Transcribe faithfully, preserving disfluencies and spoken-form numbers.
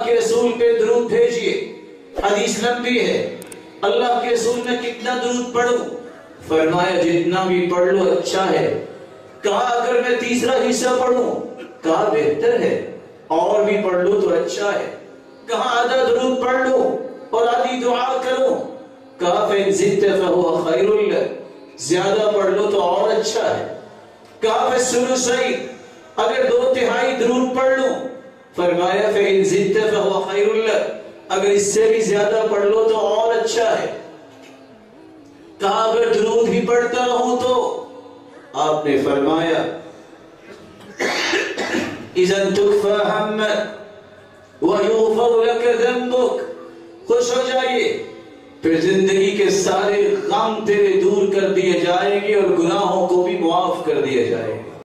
के रसूल पे दरूद भेजिए। हदीस लंबी है, अल्लाह के रसूल में कितना दरूद पढ़ूं? फरमाया जितना भी पढ़ लो अच्छा है। कहा अगर मैं तीसरा हिस्सा पढ़ूं? कहा बेहतर है, और भी पढ़ लो तो अच्छा है। कहा आधा दरूद पढ़ लो और आधी दुआ करो। कहा फिर जिद्द फहुवा खैरुल लक, ज्यादा पढ़ लो तो और अच्छा है। कहा फिर सुलुसई, अगर दो तिहाई दरूद पढ़ लो। फरमाया फिर जिद्द फहुवा खैरुल लक, अगर इससे भी ज्यादा पढ़ लो तो और अच्छा है। कहा अगर दरूद ही पढ़ता रहूं तो? आपने फरमाया इज़न तुकफा हम्मक व युग़फ़र लक ज़ंबुक, खुश हो जाइए, फिर जिंदगी के सारे गम तेरे दूर कर दिए जाएंगे और गुनाहों को भी मुआफ कर दिया जाएगा।